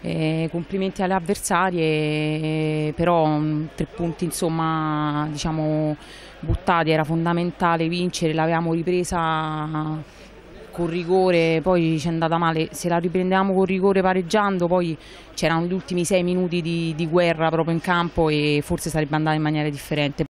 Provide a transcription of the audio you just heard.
Complimenti alle avversarie, però 3 punti insomma, diciamo, buttati, era fondamentale vincere, l'avevamo ripresa con rigore, poi ci è andata male, se la riprendevamo con rigore pareggiando poi c'erano gli ultimi 6 minuti di guerra proprio in campo e forse sarebbe andata in maniera differente.